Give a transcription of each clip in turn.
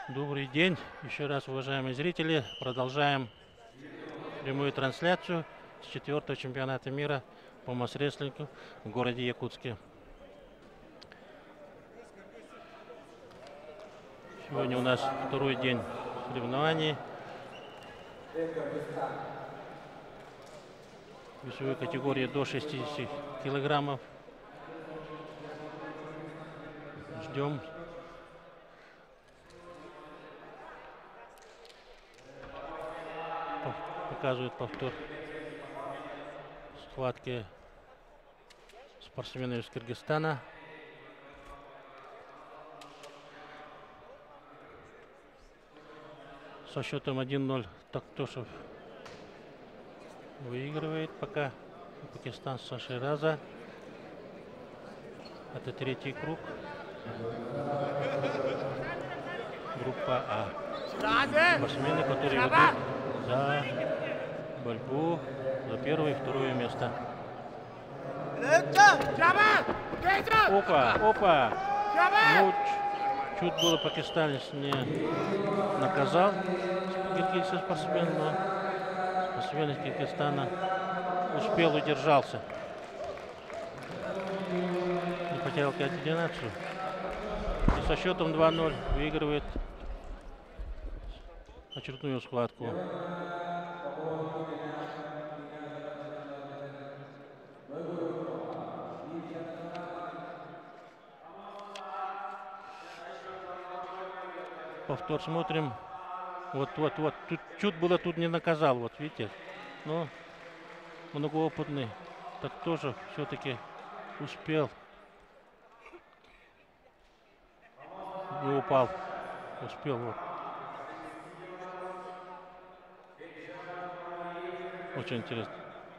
Добрый день. Еще раз, уважаемые зрители, продолжаем прямую трансляцию с 4-го чемпионата мира по масс-рестлингу в городе Якутске. Сегодня у нас второй день соревнований. В весовой категории до 60 килограммов. Ждем. Показывают повтор схватки спортсменов из Кыргызстана. Со счетом 1-0 Тактошев выигрывает пока Пакистан с Шираза. Это третий круг. Группа А. Спортсмены, которые ведут за борьбу за первое и второе место. Опа. Ну, чуть было пакистанец не наказал киргизский спортсмен, но спортсмен из Киргизстана успел, удержался. Не потерял координацию. И со счетом 2-0 выигрывает очередную схватку. Повтор смотрим. Вот. Тут чуть было, тут не наказал. Вот видите. Но многоопытный так тоже все-таки успел. Не упал. Успел. Вот. Очень интересно.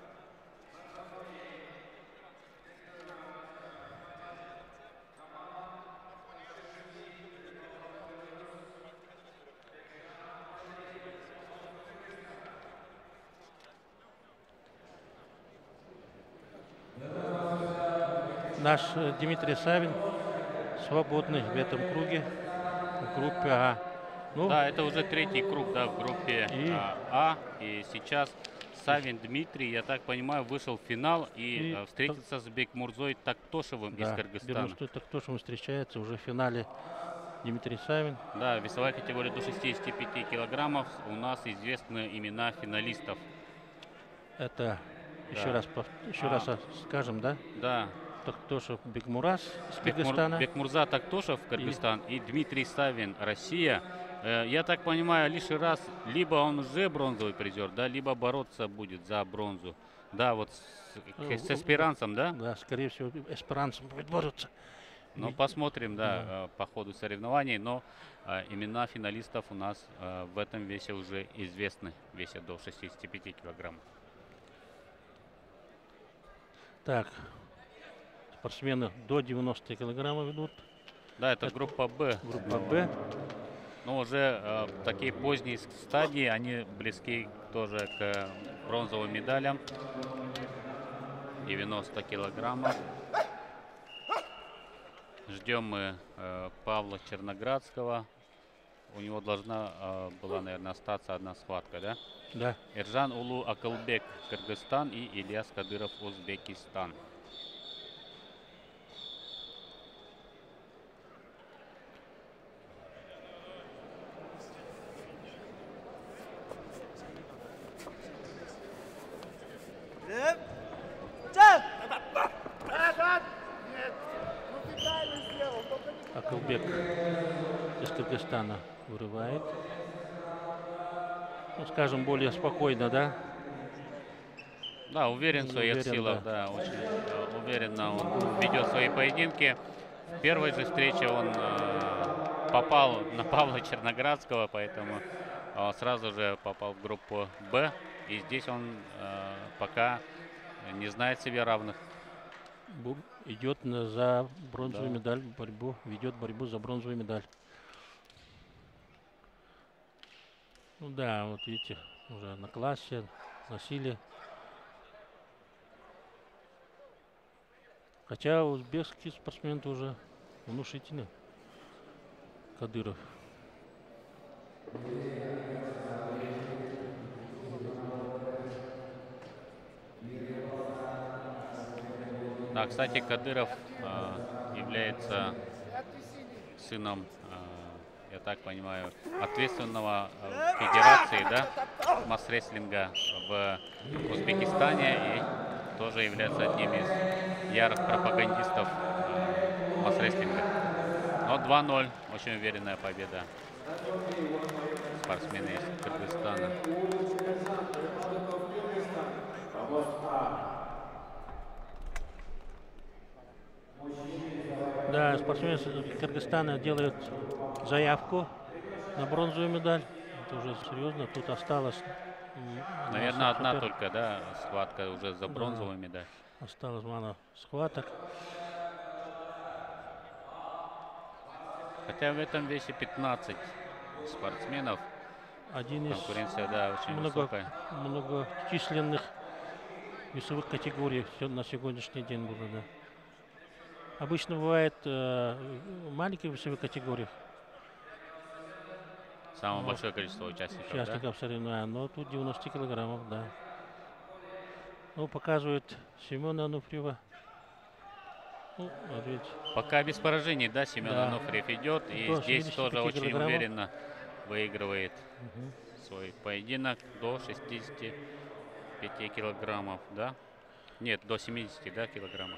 Наш Дмитрий Савин свободный в этом круге, в группе А. Ну, да, это уже третий круг, да, в группе А. И сейчас Савин Дмитрий, я так понимаю, вышел в финал и встретился с Бекмурзой Тактошевым из Кыргызстана. Бекмурзой Тактошевым встречается уже в финале Дмитрий Савин. Да, весовая категория до 65 килограммов. У нас известны имена финалистов. Это еще раз скажем, да? Да. Тактошев Бекмураз из Кыргызстана. Бекмурза Тактошев, Кыргызстан, и Дмитрий Савин, Россия. Я так понимаю, лишь раз, либо он уже бронзовый призер, да, либо бороться будет за бронзу. Да, вот с Эсперансом, да? Да, скорее всего, Эсперансом будет бороться. Ну, посмотрим, да, по ходу соревнований. Но имена финалистов у нас в этом весе уже известны, в весе до 65 килограммов. Так, спортсмены до 90 килограммов идут. Да, это группа Б. Группа Б. Но уже в такие поздние стадии они близки тоже к бронзовым медалям. 90 килограммов. Ждем мы Павла Черноградского. У него должна была, наверное, остаться одна схватка, да? Да. Эржан Улу Акылбек, Кыргызстан, и Ильяс Кадыров, Узбекистан. Акылбек из Кыргызстана вырывает. Ну, скажем, более спокойно, да? Да, уверен в своих силах, да, очень уверенно он ведет свои поединки. В первой же встрече он попал на Павла Черноградского, поэтому сразу же попал в группу Б. И здесь он пока не знает себе равных. Идет за бронзовую медаль, ведет борьбу за бронзовую медаль. Ну да, вот видите, уже на классе, на силе. Хотя узбекский спортсмен тоже внушительный. Кадыров. Да, кстати, Кадыров является сыном, я так понимаю, ответственного федерации, да, масс-рестлинга в Узбекистане и тоже является одним из ярых пропагандистов масс-рестлинга. Но 2-0, очень уверенная победа спортсмена из Кыргызстана. Да, спортсмены из Кыргызстана делают заявку на бронзовую медаль. Это уже серьезно. Тут осталось... Наверное, одна только, да, схватка уже за бронзовую медаль. Осталось мало схваток. Хотя в этом весе 15 спортсменов. Один из Конкуренция, да, очень высокая. многочисленных весовых категорий на сегодняшний день было, да. Обычно бывает в маленьких весовых категориях. Самое большое количество участников, Участников соревнований, но тут 90 килограммов, да. Ну, показывает Семена Ануфриева. Ну, пока без поражений, да, Семен Ануфриев идет. И здесь тоже очень уверенно выигрывает свой поединок до 65 килограммов, да? Нет, до 70, да, килограммов.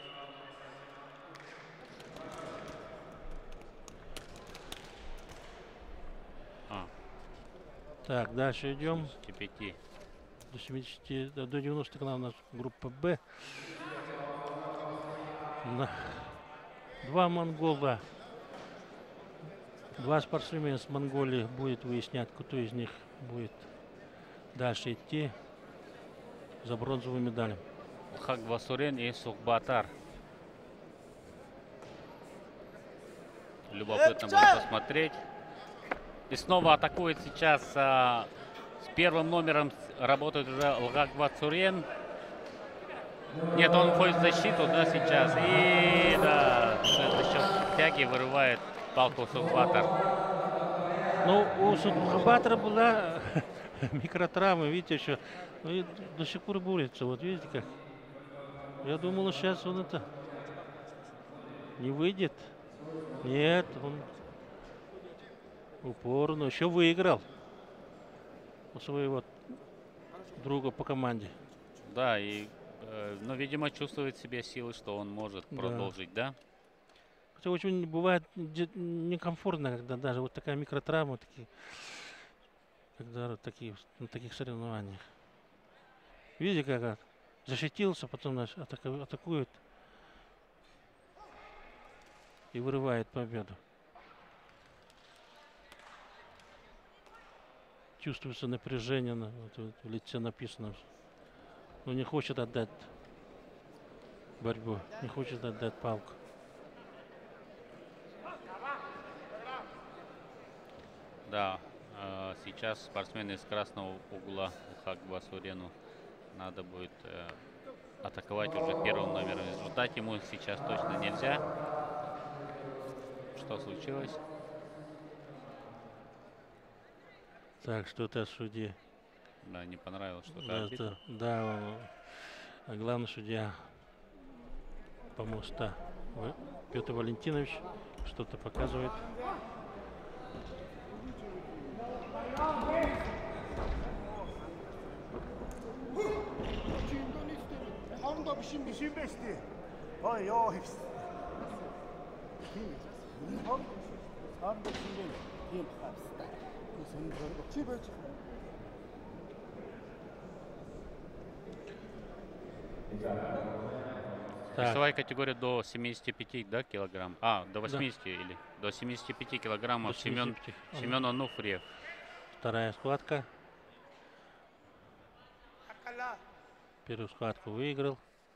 Так, дальше идем. 75. До 70, до 90 килограммов у нас группа Б. Два монгола. Два спортсмена с Монголии будет выяснять, кто из них будет дальше идти за бронзовую медаль. Хагвасурен и Сухбатар. Любопытно будет посмотреть. И снова атакует сейчас с первым номером работает уже Лгагвацурен. Нет, он входит в защиту, да, сейчас. И да, за счет тяги вырывает палку Сухбатар. Ну, у Сухбатара была микротравма, видите, еще. Ну, и до сих пор борется, вот видите как. Я думал, сейчас он это не выйдет. Нет, он упорно еще выиграл у своего друга по команде. Да, и, но, видимо, чувствует в себе силы, что он может продолжить, да? Хотя очень бывает некомфортно, когда даже вот такая микротравма, когда на таких соревнованиях. Видите, как защитился, потом атакует и вырывает победу. Чувствуется напряжение, в лице написано. Но не хочет отдать борьбу, не хочет отдать палку. Да, сейчас спортсмены из красного угла Хагвасурену надо будет атаковать уже первым номером. Ждать ему сейчас точно нельзя. Что случилось? Так, что-то судьи. Да, не понравилось что-то. Да, главный судья помоста Петр Валентинович что-то показывает. Весовая категория до 75, да, килограмм? До 80 или до 75 килограммов. Семен Ануфриев. Вторая схватка. Первую схватку выиграл.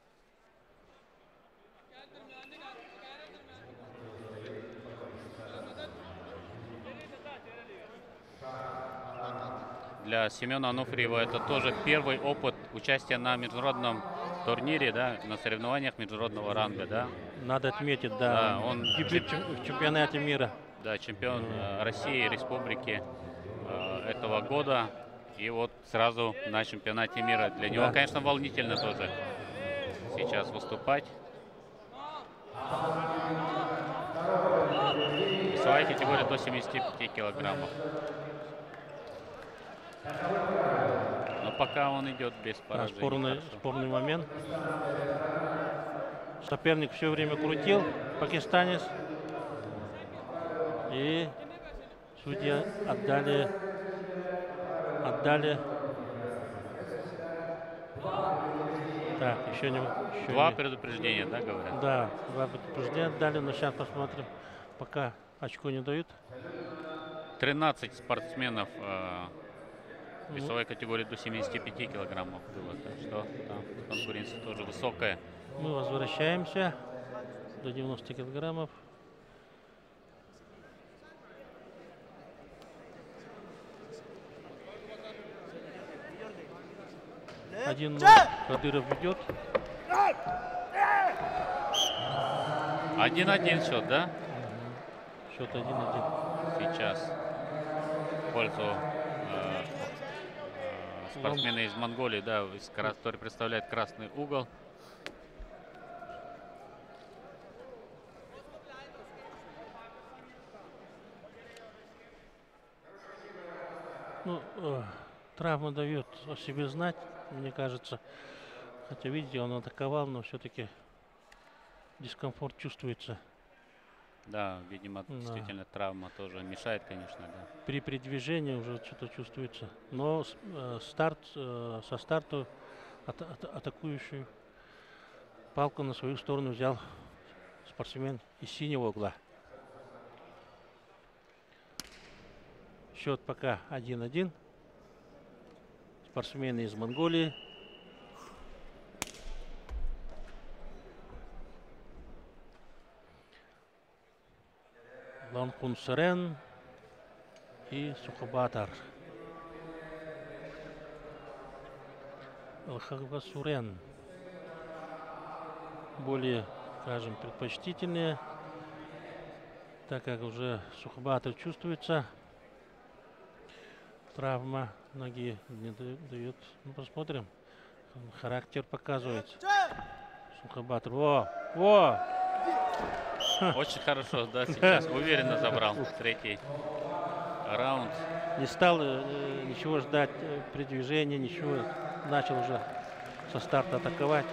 Для Семена Ануфриева это тоже первый опыт участия на международном турнире, да, на соревнованиях международного ранга, да. Надо отметить, да, он дебют в чемпионате мира. Да, чемпион России, республики. этого года. И вот сразу на чемпионате мира. Для него, Да. конечно, волнительно тоже сейчас выступать. Весовая категория до 75 килограммов. Но пока он идет без Да, поражений. Хорошо. спорный момент. Соперник все время крутил, пакистанец. И судья отдали. Так, еще не. Два предупреждения, да, говорят? Да, два предупреждения отдали, но сейчас посмотрим. Пока очко не дают. 13 спортсменов весовой категории до 75 килограммов было. Так что там конкуренция тоже высокая. Мы возвращаемся до 90 килограммов. Один Кадыров ведет. 1-1 счет, да? Счет 1-1. Сейчас в пользу спортсмена из Монголии, да, который представляет красный угол. Ну, травма дает о себе знать, мне кажется. Хотя, видите, он атаковал, но все-таки дискомфорт чувствуется. Да, видимо, действительно травма тоже мешает, конечно, да. При движении уже что-то чувствуется. Но со старту атакующую палку на свою сторону взял спортсмен из синего угла. Счет пока 1-1. Спортсмены из Монголии. Ланхунсарен и Сухабатар. Алхагасурен более, скажем, предпочтительнее, так как уже Сухабатар чувствуется. Травма ноги не дает. Ну, посмотрим. Характер показывает. Сухабатар. Во! Очень хорошо, да, сейчас уверенно забрал третий раунд. Не стал ничего ждать при движении, ничего. Начал уже со старта атаковать.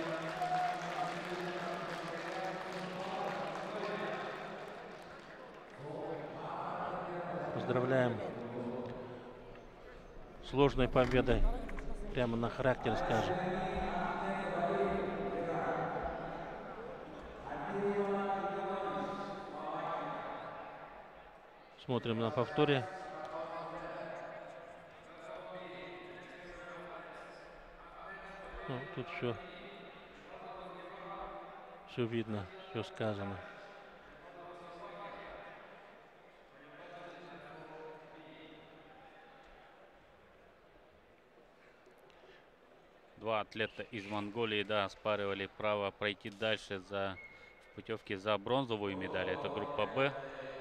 Поздравляем. Сложной победой. Прямо на характер, скажем. Смотрим на повторе. Ну, тут все видно, все сказано. Два атлета из Монголии, да, спаривали право пройти дальше в путевке за бронзовую медаль. Это группа Б.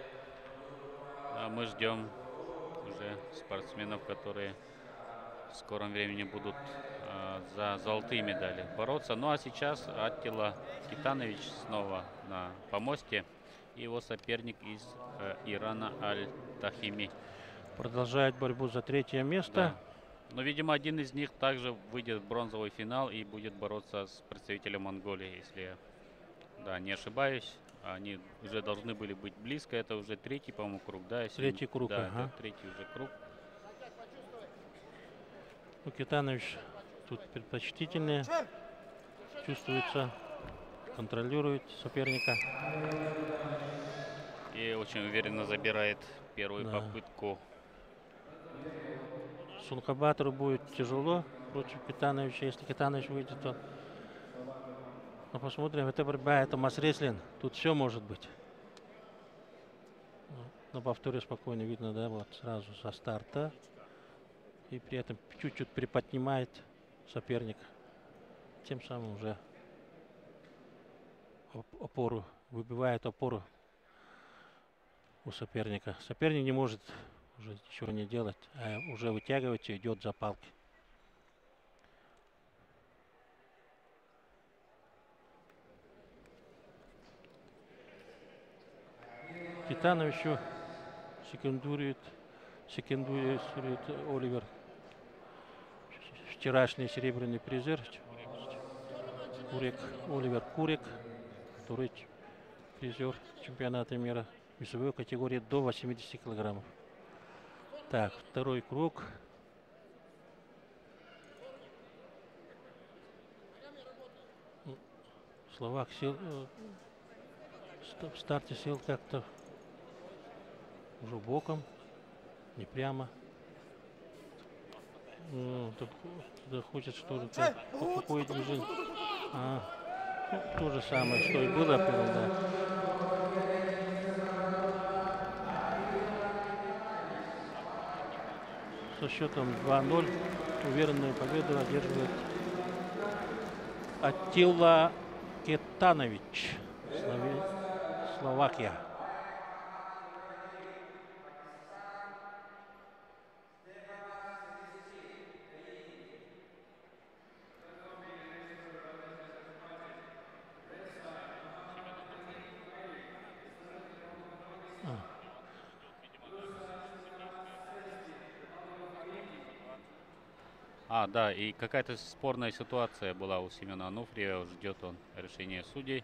А мы ждем уже спортсменов, которые в скором времени будут за золотые медали бороться. Ну а сейчас Аттила Китанович снова на помосте. И его соперник из Ирана Аль-Тахими. Продолжает борьбу за третье место. Да. Но, видимо, один из них также выйдет в бронзовый финал и будет бороться с представителем Монголии, если я, да, не ошибаюсь. Они уже должны были быть близко. Это уже третий, по-моему, круг, да? Третий круг, да, ага. это третий уже круг. Ну, Китанович тут предпочтительнее. Чувствуется, контролирует соперника. И очень уверенно забирает первую попытку. Сухабатору будет тяжело против Китановича. Если Китанович выйдет, то... Но посмотрим, это борьба, это масс-рестлинг. Тут все может быть. На повторе спокойно видно, да, вот сразу со старта. И при этом чуть-чуть приподнимает соперника. Тем самым уже опору, выбивает опору у соперника. Соперник не может уже ничего не делать, а уже вытягивается, идет за палки. Титановичу секундирует Оливер. Вчерашний серебряный призер. Оливер Курик, второй призер чемпионата мира весовой категории до 80 килограммов. Так, второй круг. Словак сел, в старте сел как-то уже боком, не прямо. Да хочет что-то, какое движение. То же самое, что и было, да. Со счетом 2-0 уверенную победу одерживает Аттила Кетанович, Словакия. Да, и какая-то спорная ситуация была у Семена Ануфриева. Ждет он решения судей.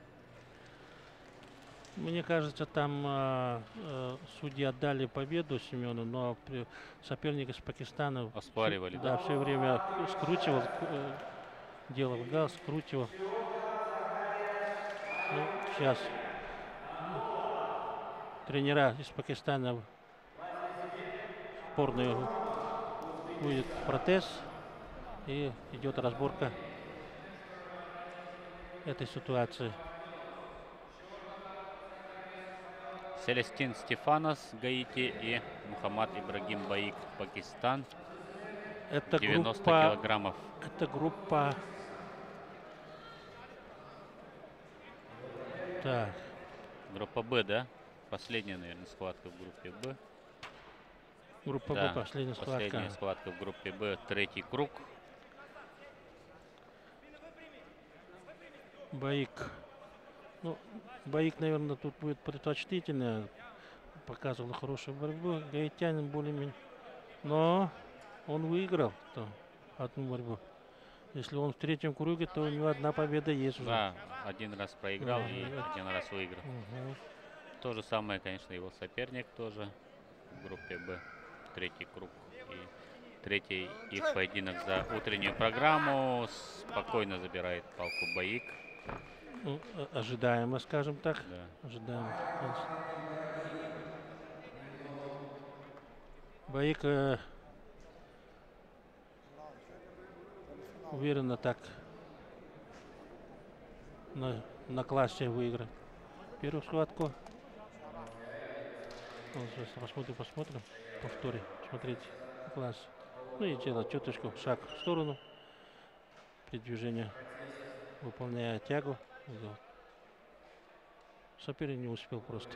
Мне кажется, там судьи отдали победу Семену, но соперник из Пакистана оспаривали, да, все время скручивал, делал газ, скручивал. Ну, сейчас тренера из Пакистана спорный будет протез, и идет разборка этой ситуации. Селестин Стефанос, Гаити, и Мухаммад Ибрагим Баик, Пакистан. Это 90 группа, килограммов. Это группа... Так. Группа Б, да? Последняя, наверное, схватка в группе Б. Группа да, Б, последняя схватка в группе Б, третий круг. Баик. Ну, Баик, наверное, тут будет предпочтительно. Показывал хорошую борьбу. Гаитянин более-менее. Но он выиграл одну борьбу. Если он в третьем круге, то у него одна победа есть уже. Да, один раз проиграл и один раз выиграл. То же самое, конечно, его соперник тоже в группе Б. Третий круг. И третий их поединок за утреннюю программу. Спокойно забирает палку Баик. Ну, ожидаемо, скажем так. Да. Ожидаемо. Баик уверенно так на классе выиграть первую схватку. Посмотрим. Повторим. Смотрите. Класс. Ну и делать чуточку шаг в сторону. При движении выполняя тягу. Соперник не успел просто.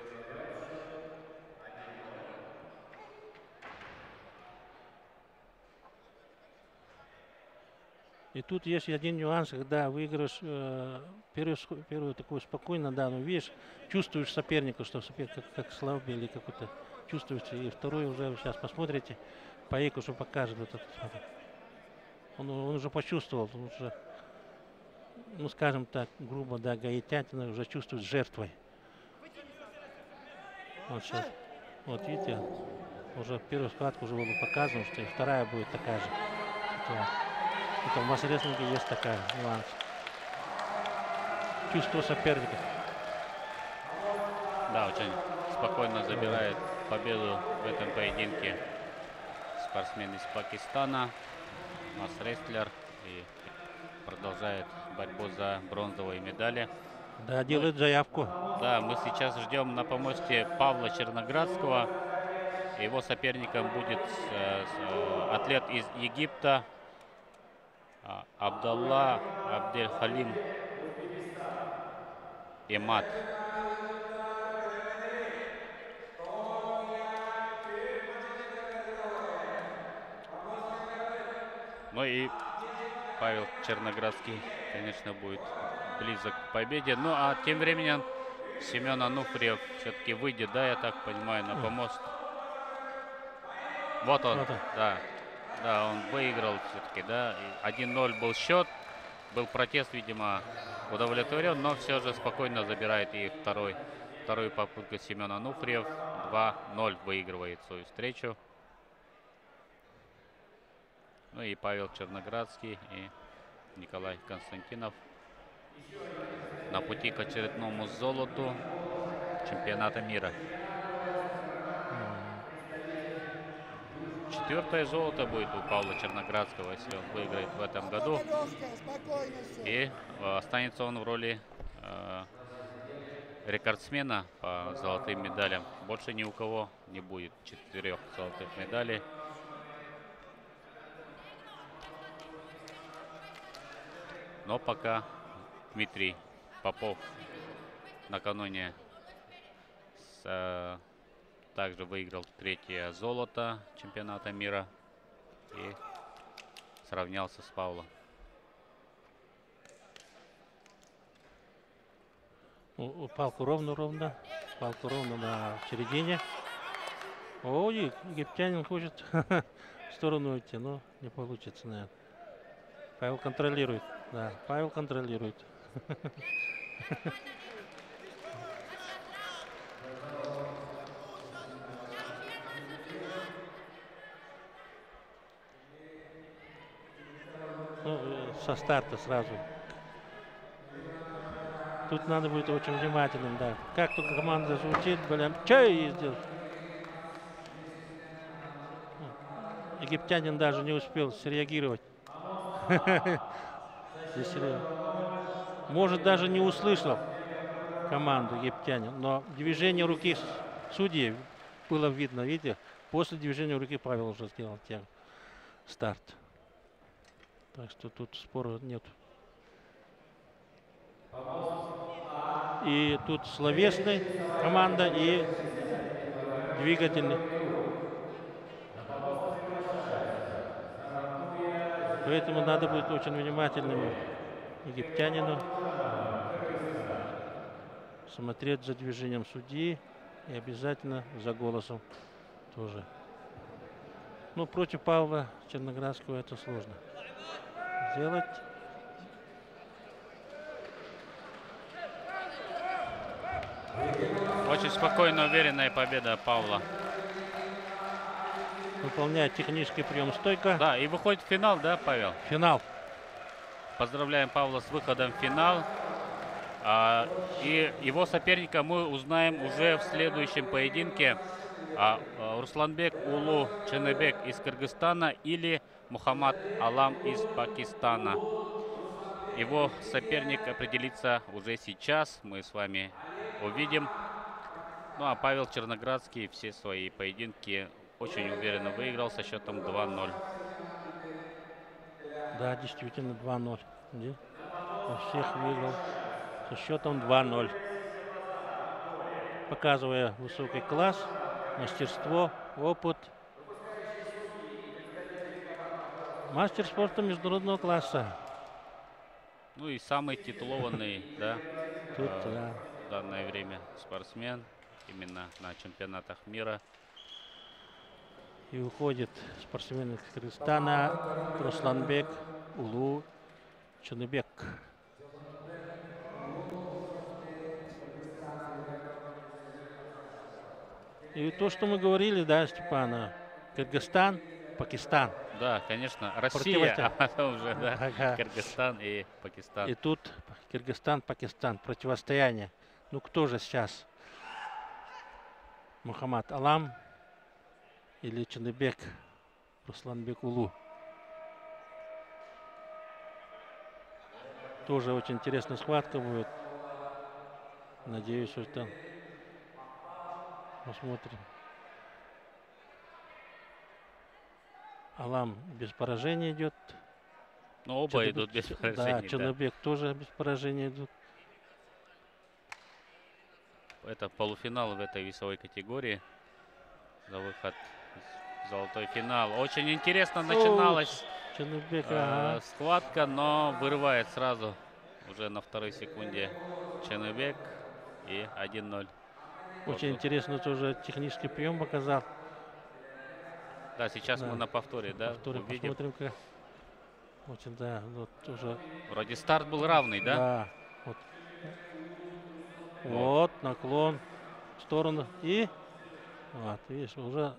И тут есть один нюанс, когда выиграешь первую такую спокойно, да, ну видишь, чувствуешь соперника, что соперник как слабый или какой-то чувствуется. И второй уже сейчас посмотрите, Баик уже покажет этот. Он уже почувствовал, он уже, ну скажем так, грубо, да, гаитянин уже чувствует жертвой. Вот сейчас, вот видите, уже первую схватку уже было показано, что и вторая будет такая же. Это в масс-рестлинге есть такая нюанс. Чувство соперника. Да, очень спокойно забирает победу в этом поединке спортсмен из Пакистана, масс-рестлер, и продолжает борьбу за бронзовые медали. Да, делает заявку. Да, мы сейчас ждем на помосте Павла Черноградского. Его соперником будет атлет из Египта Абдалла Абдель-Халим Эмад. Ну и Павел Черноградский, конечно, будет близок к победе. Ну а тем временем Семен Ануфриев все-таки выйдет, да, я так понимаю, на помост. Вот он, Вот он. да. Да, он выиграл все-таки, да. 1-0 был счет. Был протест, видимо, удовлетворен, но все же спокойно забирает и вторую попытку Семен Ануфриев. 2-0 выигрывает свою встречу. Ну и Павел Черноградский и Николай Константинов на пути к очередному золоту чемпионата мира. 4-е золото будет у Павла Черноградского, если он выиграет в этом году. И останется он в роли рекордсмена по золотым медалям. Больше ни у кого не будет 4 золотых медалей. Но пока Дмитрий Попов накануне также выиграл 3-е золото чемпионата мира и сравнялся с Павлом. Палку ровно. Палку ровно на середине. Ой, египтянин хочет в сторону уйти, но не получится, наверное. Павел контролирует. Да, Павел контролирует. Ну, со старта сразу. Тут надо быть очень внимательным, да. Как только команда звучит, блин, что ей сделать? Египтянин даже не успел среагировать. Может, даже не услышал команду египтянин, но движение руки судьи было видно, видите? После движения руки Павел уже сделал старт. Так что тут спора нет. И тут словесный команда и двигательный. Поэтому надо быть очень внимательным египтянину. Смотреть за движением судьи и обязательно за голосом тоже. Но против Павла Черноградского это сложно сделать. Очень спокойно, уверенная победа Павла. Выполняет технический прием стойка. Да, и выходит в финал, да, Павел? Финал. Поздравляем Павла с выходом в финал. И его соперника мы узнаем уже в следующем поединке. Русланбек Улу Ченебек из Кыргызстана или Мухаммад Алам из Пакистана. Его соперник определится уже сейчас. Мы с вами увидим. Ну а Павел Черноградский все свои поединки очень уверенно выиграл со счетом 2-0. Да, действительно 2-0. Во всех выиграл со счетом 2-0. Показывая высокий класс, мастерство, опыт. Мастер спорта международного класса. Ну и самый титулованный, да, Тут, да. в данное время спортсмен именно на чемпионатах мира. И уходит спортсмен из Кыргызстана Русланбек Улу Ченебек. И то, что мы говорили, да, Степана, Кыргызстан, Пакистан. Да, конечно, Россия, а потом уже, да, Ага. Кыргызстан и Пакистан. И тут Кыргызстан, Пакистан, противостояние. Ну кто же сейчас? Мухаммад Алам или Ченебек Русланбек Улу? Тоже очень интересная схватка будет. Надеюсь, что там посмотрим. Алам без поражения идет. Ну, оба идут без поражений. Да, Ченебек тоже без поражения идут. Это полуфинал в этой весовой категории. За выход в золотой финал. Очень интересно начиналась Ченыбек, ага. Схватка, но вырывает сразу уже на второй секунде Ченыбек. И 1-0. Очень интересно тоже технический прием показал. Да, сейчас Да. мы на повторе, да, Повторе увидим. посмотрим-ка. Очень, да, вот уже. Вроде старт был равный, да? Да. Вот наклон в сторону. И вот, видишь, уже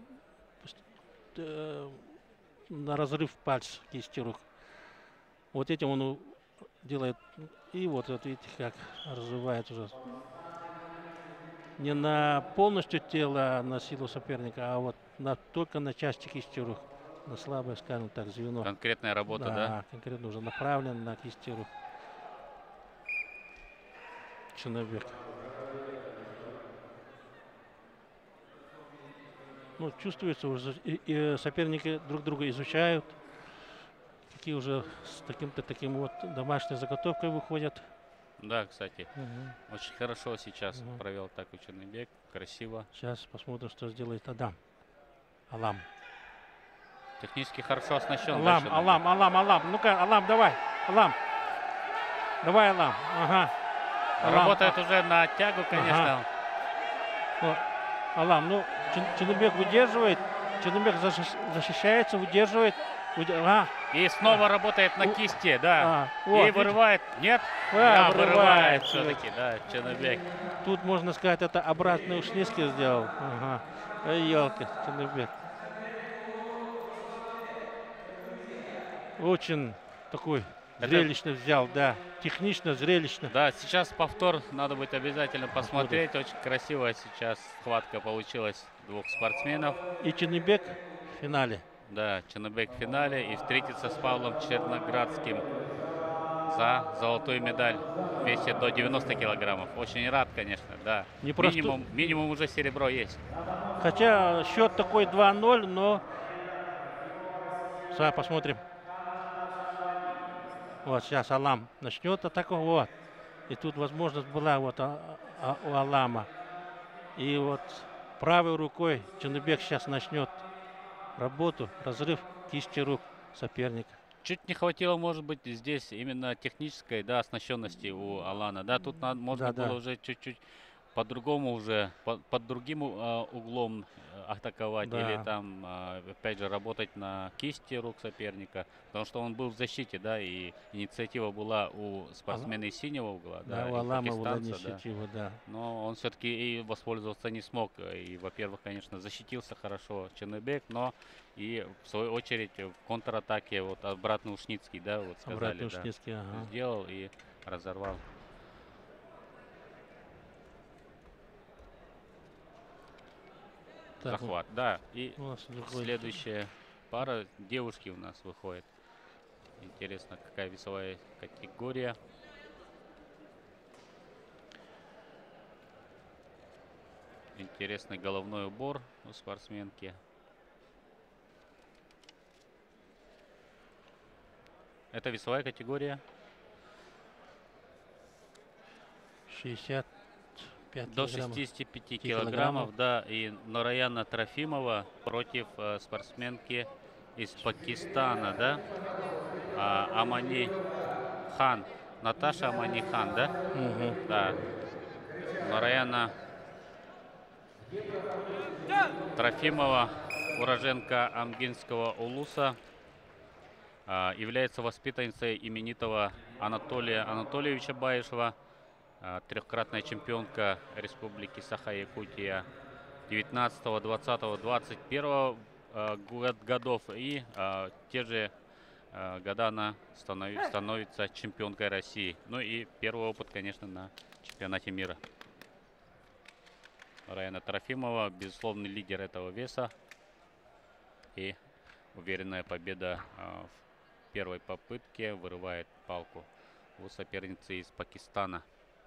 на разрыв пальцев кисти рук. Вот этим он делает. И вот видите, как разрывает уже. Не на полностью тело, а на силу соперника, а вот только на части кисти рук. На слабое, скажем так, звено. Конкретная работа, да? Конкретно уже направлен на кисти рук. Ченыбек. Ну, чувствуется уже, и соперники друг друга изучают. Какие уже с таким вот домашней заготовкой выходят. Да, кстати. Очень хорошо сейчас провел такой Ченыбек. Красиво. Сейчас посмотрим, что сделает Алам. Технически хорошо оснащен. Алам. Ну-ка, Алам, давай. Алам. Давай, Алам. Ага. Работает уже на тягу, конечно. Ага. Алам, ну, Ченыбек выдерживает. Ченыбек защищается, выдерживает. Ага. И снова работает на кисти, да. Вот, и вырывает. Нет? Вырывает все-таки, да, Ченыбек. Тут, можно сказать, это обратный ушнизки сделал. Ага. Елки, Ченыбек. Очень такой зрелищно взял, да. Технично, зрелищно. Да, сейчас повтор надо будет обязательно посмотреть. Очень красивая сейчас схватка получилась двух спортсменов. И Ченыбек в финале. Да, Ченыбек в финале и встретится с Павлом Черноградским за золотую медаль в весе до 90 килограммов. Очень рад, конечно, да. Минимум уже серебро есть. Хотя счет такой 2-0, но... Сейчас посмотрим. Вот сейчас Алам начнет атаку. Вот. И тут возможность была вот у Алама. И вот правой рукой Ченыбек сейчас начнет работу, разрыв кисти рук соперника. Чуть не хватило, может быть, здесь именно технической, да, оснащенности у Алана. Да, тут можно было уже чуть-чуть по-другому уже, под другим углом атаковать. Да. Или там, опять же, работать на кисти рук соперника. Потому что он был в защите, да, и инициатива была у спортсмена из синего угла. Да, у Алама была инициатива, да. Но он все-таки и воспользоваться не смог. И, во-первых, конечно, защитился хорошо Ченыбек, но и в свою очередь в контратаке вот обратно Ушницкий, да, вот сказали, Ушницкий, ага. сделал и разорвал. Так, захват, да. И следующая пара, девушки у нас выходит. Интересно, какая весовая категория. Интересный головной убор у спортсменки. Это весовая категория? 65 до 65 килограммов, да. И Нораяна Трофимова против спортсменки из Пакистана, да? Амани Хан. Наташа Амани Хан, да? Да. Нораяна Трофимова, уроженка Амгинского улуса, является воспитанницей именитого Анатолия Анатольевича Баишева, трехкратная чемпионка Республики Саха-Якутия 19, 20, 21 годов. И те же года она становится чемпионкой России. Ну и первый опыт, конечно, на чемпионате мира. Раяна Трофимова, безусловный лидер этого веса. И уверенная победа в первой попытке, вырывает палку у соперницы из Пакистана.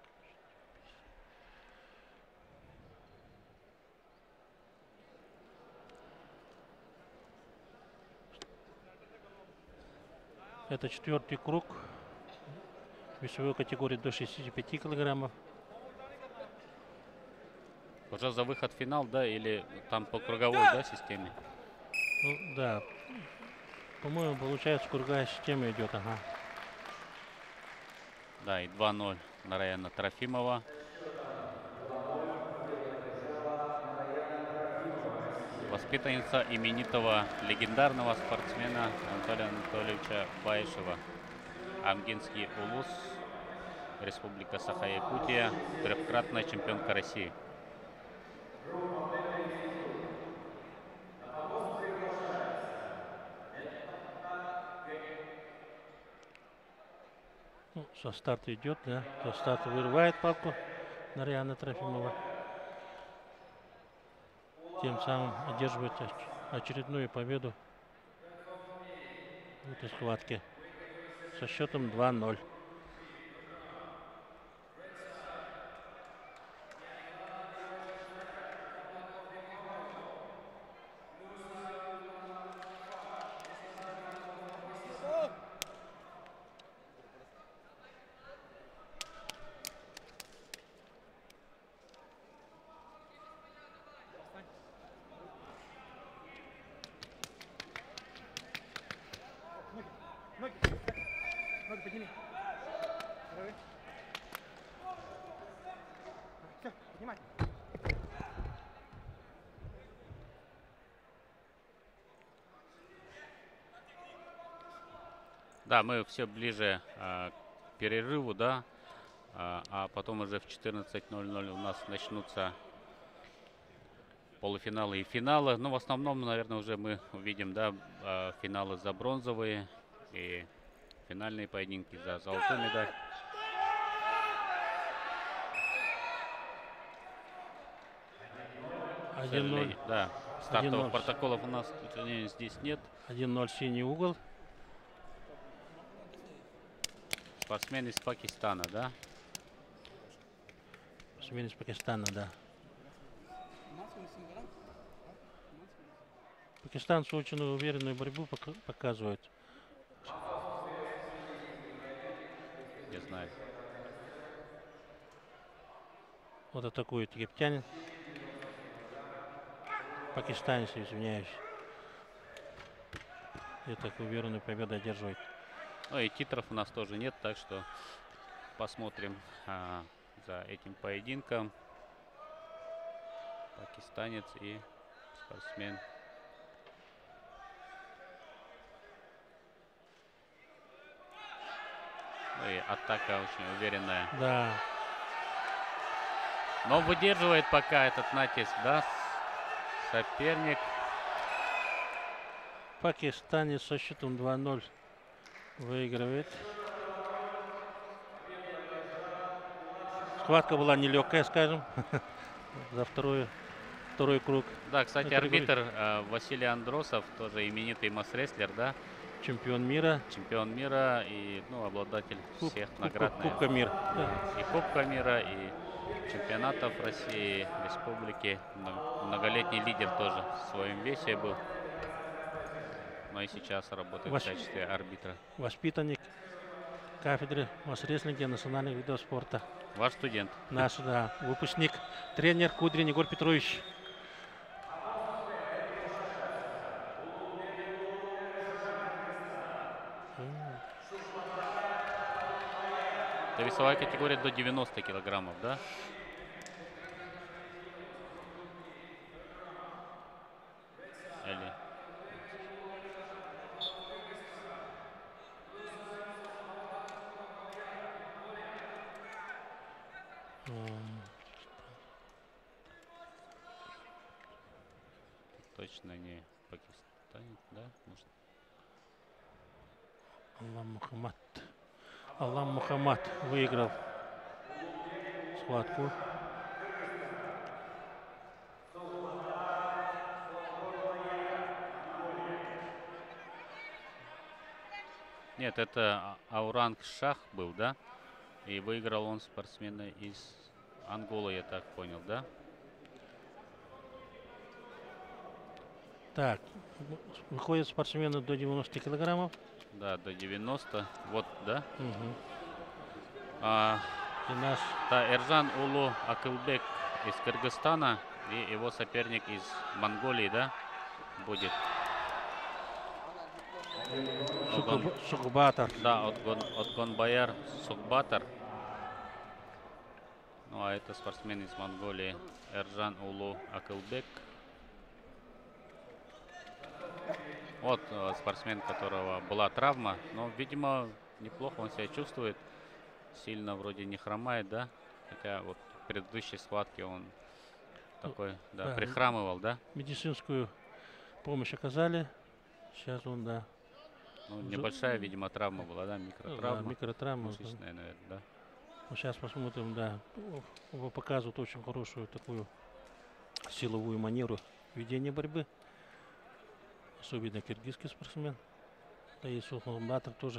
Это 4-й круг весовой категории до 65 килограммов. Уже за выход в финал, да, или там по круговой, да, системе? Ну, да. По-моему, получается, круговая система идет. Ага. Да, и 2-0 на Раяна Трофимова. Воспитанница именитого легендарного спортсмена Анатолия Анатольевича Баишева. Амгинский улус, Республика Саха-Якутия, трехкратная чемпионка России. Ну, со старта идет, да. Со старта вырывает палку Нарьяна Трофимова. Тем самым одерживает очередную победу в этой схватке со счетом 2-0. Ноги подними. Правый. Все, поднимай. Да, мы все ближе к перерыву, да. А потом уже в 14:00 у нас начнутся полуфиналы и финалы. Ну, в основном, наверное, уже мы увидим, да, финалы за бронзовые и финальные поединки за золотую медаль. К сожалению, да, стартовых протоколов у нас, к сожалению, здесь нет. 1-0 синий угол. Спортсмен из Пакистана, да? Спортсмен из Пакистана, да. Пакистанцы очень уверенную борьбу показывают. Я знаю. Вот атакует египтянин. Пакистанец, извиняюсь. И так уверенную победу одерживает. Ну и титров у нас тоже нет, так что посмотрим за этим поединком. Пакистанец и спортсмен. Ну и атака очень уверенная. Да. Но выдерживает пока этот натиск, да, соперник. Пакистанец со счетом 2-0 выигрывает. Схватка была нелегкая, скажем, за второй круг. Да, кстати, арбитр Василий Андросов, тоже именитый масс-рестлер, да? Чемпион мира. Чемпион мира и, ну, обладатель всех наград. Кубка мира. И Кубка мира, и чемпионатов России, республики. Многолетний лидер тоже в своем весе был. Но и сейчас работает в качестве арбитра. Воспитанник кафедры масс-рестлинга национальных видов спорта. Ваш студент. Наш, да, выпускник, тренер Кудрин Егор Петрович. Это весовая категория до 90 килограммов, да? Или... Точно не пакистанец, да? Может... Аллам Мухаммад выиграл схватку. Нет, это Ауранг Шах был, да? И выиграл он спортсмена из Анголы, я так понял, да? Так, выходят спортсмены до 90 килограммов. Да, до 90. Вот, да? Угу. И наш... Да, Эржан Улу Акылбек из Кыргызстана и его соперник из Монголии, да, будет. Сукбатор. Да, от Гонбаяр Сукбатор. Ну а это спортсмен из Монголии Эржан Улу Акылбек. Вот спортсмен, у которого была травма, но, видимо, неплохо он себя чувствует. Сильно вроде не хромает, да? Хотя вот в предыдущей схватке он такой, да, да, прихрамывал, да? Медицинскую помощь оказали. Сейчас он, да. Ну, небольшая, видимо, травма была, да? Микротравма. Да, микротравма. Мышечная, наверное, да? Ну, сейчас посмотрим, да. Его показывают очень хорошую такую силовую манеру ведения борьбы. Особенно киргизский спортсмен. Да и Сухбатор тоже.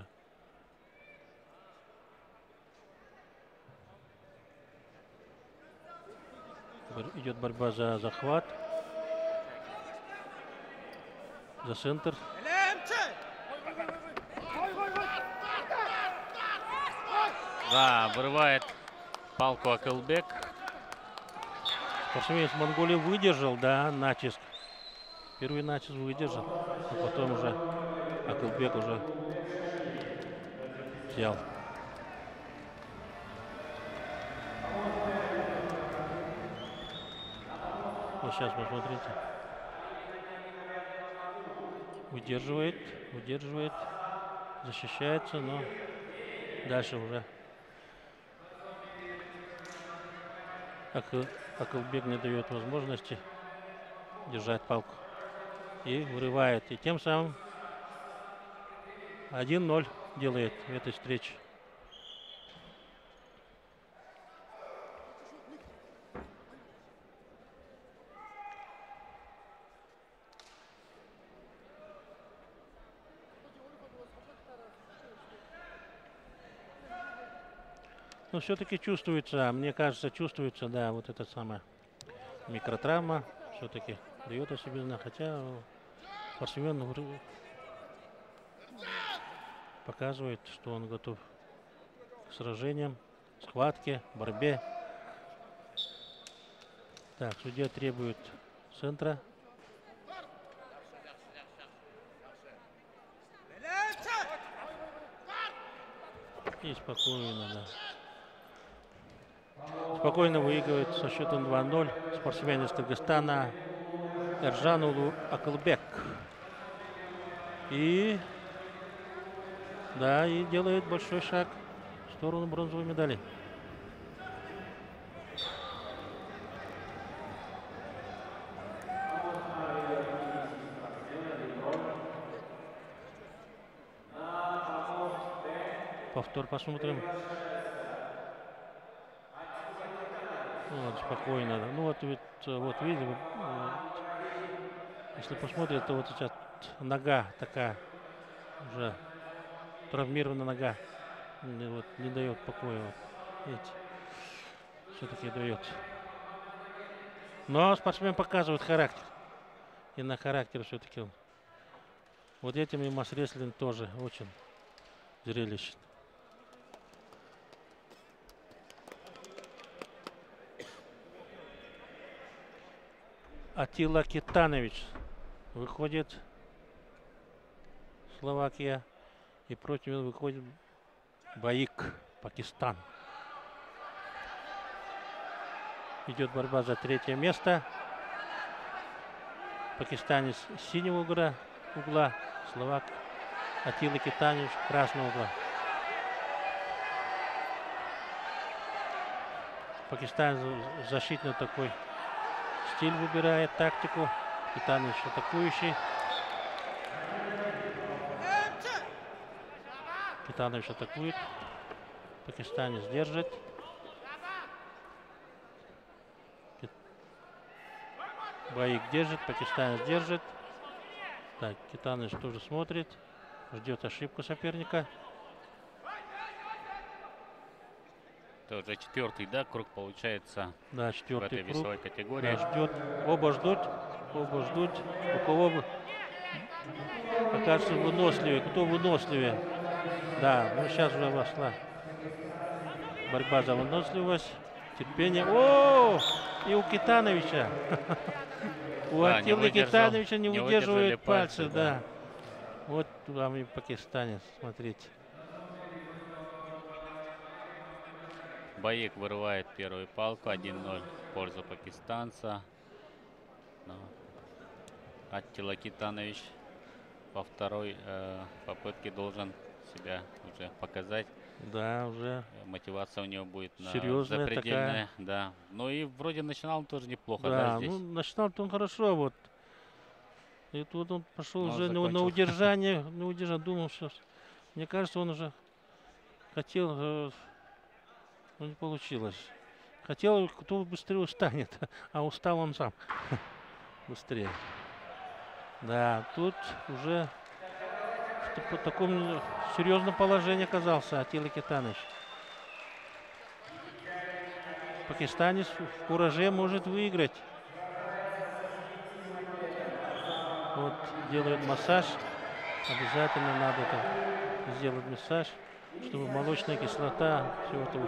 Идет борьба за захват. За центр. Да, вырывает палку Акылбек. Спортсмен из Монголии выдержал, да, натиск. Первый натиск выдержал. А потом уже Акылбек уже взял. Вот сейчас посмотрите. Выдерживает, защищается, но дальше уже Акылбек не дает возможности держать палку. И вырывает. И тем самым 1-0 делает в этой встрече. Но все-таки чувствуется, мне кажется, чувствуется, да, вот эта самая микротравма все-таки дает о себе знать. Хотя спортсмен показывает, что он готов к сражениям, схватке, борьбе. Так, судья требует центра. И спокойно, да. Спокойно выигрывает со счетом 2-0 спортсмен из Кыргызстана Эржан Улу Акылбек. И да, и делает большой шаг в сторону бронзовой медали. Повтор посмотрим. Вот, спокойно. Ну вот видите, если посмотрите, то вот сейчас нога такая, уже травмированная нога, вот, не дает покоя. Вот, видите, все-таки дает. Но спортсмен показывает характер. И на характер все-таки он. Вот этим и масс-рестлинг тоже очень зрелищен. Атила Китанович выходит, Словакия, и против него выходит Баик, Пакистан. Идет борьба за третье место. Пакистанец синего угла, словак Атила Китанович красного угла. Пакистан защитный такой стиль выбирает, тактику. Китанович атакующий. Китанович атакует. Пакистанец держит. Баик держит, пакистанец держит. Так, Китанович тоже смотрит. Ждет ошибку соперника. Это уже четвертый, да, круг получается. Да, В четвертый этой круг. весовой категории. Да, ждет. Оба ждут. У кого бы окажется выносливее. Кто выносливее? Да, ну сейчас уже вошла борьба за выносливость. Терпение. О! И у Китановича. У Да, Атилы Китановича не выдерживают пальцы, да. Вот вам и пакистанец, смотрите. Баик вырывает первую палку. 1-0 в пользу пакистанца. Но Аттила Китанович во второй попытке должен себя уже показать. Да, уже Мотивация у него будет серьезная запредельная. Да. Ну и вроде начинал он тоже неплохо, да, да, здесь. ну начинал-то он хорошо, вот. И тут он пошел Но уже на закончил. удержание, думал, что, мне кажется, он уже хотел, но не получилось. Хотел, кто быстрее устанет, а устал он сам быстрее. Да, тут уже в таком серьезном положении оказался Аттила Китанович. Пакистанец в кураже может выиграть. Вот делают массаж. Обязательно надо это сделать массаж, чтобы молочная кислота, все это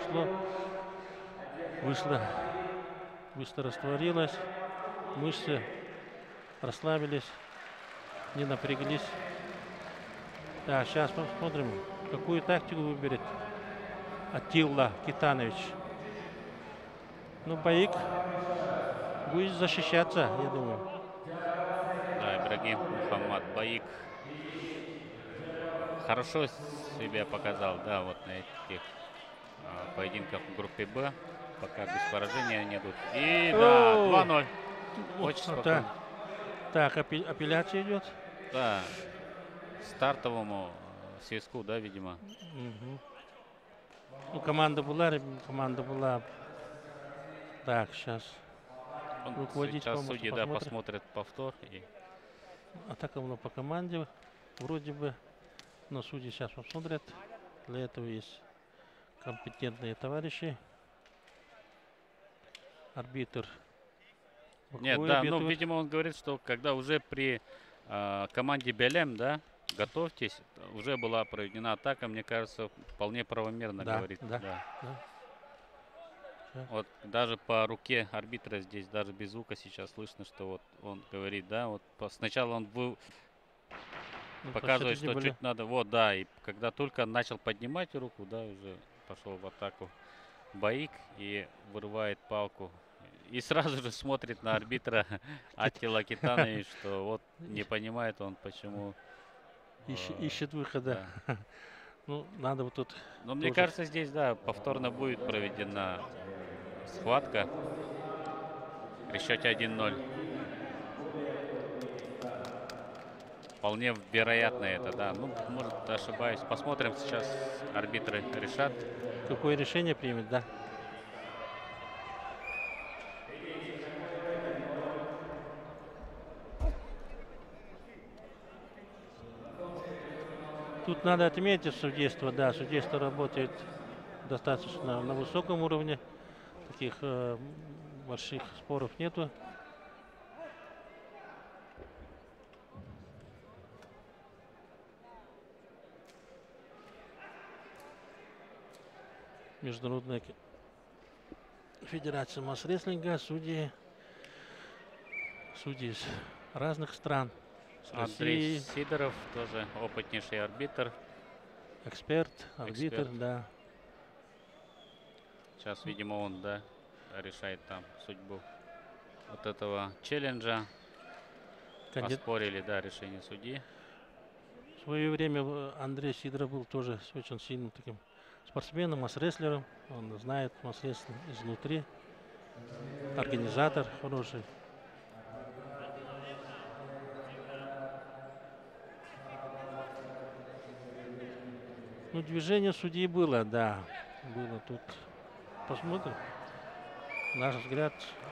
вышло, быстро растворилось, мышцы расслабились, не напряглись. Так, сейчас посмотрим, какую тактику выберет Аттила Китанович. Ну, Баик будет защищаться, я думаю. Да, Ибрагим Мухаммад Баик хорошо себя показал, да, вот на этих поединках в группе Б. Пока без поражения они идут. И да, 2-0. Очень спокойно. Так, апелляция идет. Да, стартовому свистку, да, видимо. Угу. Ну, команда была. Так, сейчас. Сейчас судьи, да, посмотрят повтор. И... Атака была по команде, вроде бы. Но судьи сейчас посмотрят. Для этого есть компетентные товарищи. Арбитр. Нет, да, ну, видимо, он говорит, что когда уже при команде Белем, да, готовьтесь, уже была проведена атака, мне кажется, вполне правомерно, да, говорит. Да. Вот даже по руке арбитра здесь, даже без звука сейчас слышно, что вот он говорит, да, вот сначала он показывает, что чуть надо, вот, да, и когда только начал поднимать руку, да, уже пошел в атаку Баик и вырывает палку. И сразу же смотрит на арбитра Аттила Китанович, что вот не понимает он, почему... Ищет выхода. Да. Ну, надо вот тут... Но мне кажется, здесь, да, повторно будет проведена схватка. При счете 1-0. Вполне вероятно это, да. Ну, может, ошибаюсь. Посмотрим сейчас. Арбитры решат. Какое решение примет, да. Тут надо отметить судейство, да, судейство работает достаточно на высоком уровне, таких больших споров нету. Международная федерация масс-рестлинга, судьи из разных стран. Андрей Сидоров, тоже опытнейший арбитр. Эксперт, арбитр, да. Сейчас, видимо, он, да, решает там судьбу вот этого челленджа. Поспорили, да, решение судьи. В свое время Андрей Сидоров был тоже очень сильным таким спортсменом, масс-рестлером. Он знает масс-рестлинг изнутри. Организатор хороший. Ну, движение судьи было, да. Было тут. Посмотрим. Наш взгляд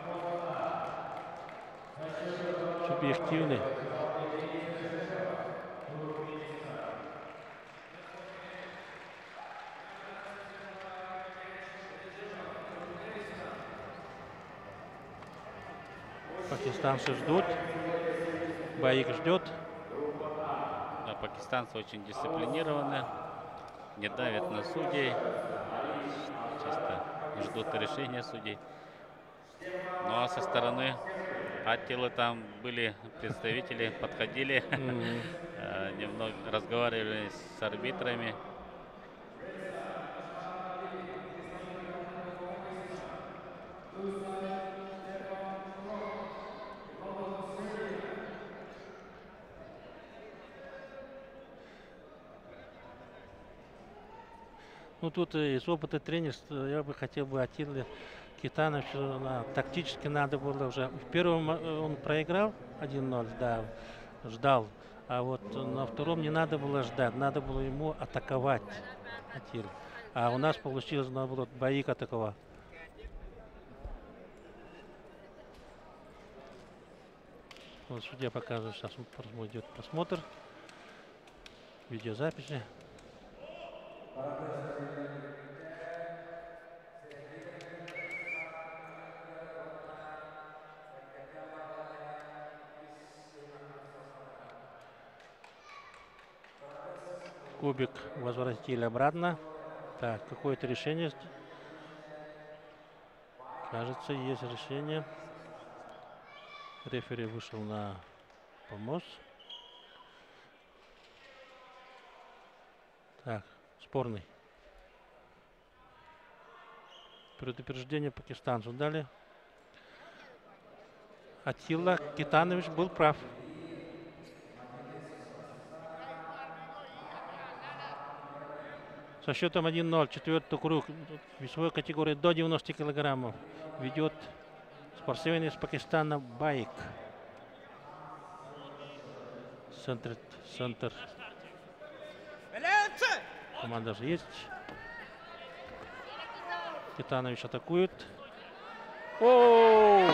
субъективный. Пакистанцы ждут. Баик ждет. Да, пакистанцы очень дисциплинированы. Не давят на судей. Чисто ждут решения судей. Ну а со стороны Аттилы там были представители, подходили, немного разговаривали с арбитрами. Ну тут из опыта тренерства я бы хотел бы Аттиле Китановичу тактически надо было уже. В первом он проиграл 1-0, да, ждал. А вот на втором не надо было ждать, надо было ему атаковать Аттиле. А у нас получилось, наоборот, Баик атаковал. Вот судья показывает, сейчас идет просмотр видеозаписи. Кубик возвратили обратно. Так, какое-то решение. Кажется, есть решение. Рефери вышел на помост. Так, спорный. Предупреждение пакистанцу дали. Аттила Китанович был прав. Со счетом 1-0, четвертый круг, весовой категории до 90 килограммов, ведет спортсмен из Пакистана Баик. Центр. Команда же есть. Китанович атакует. О!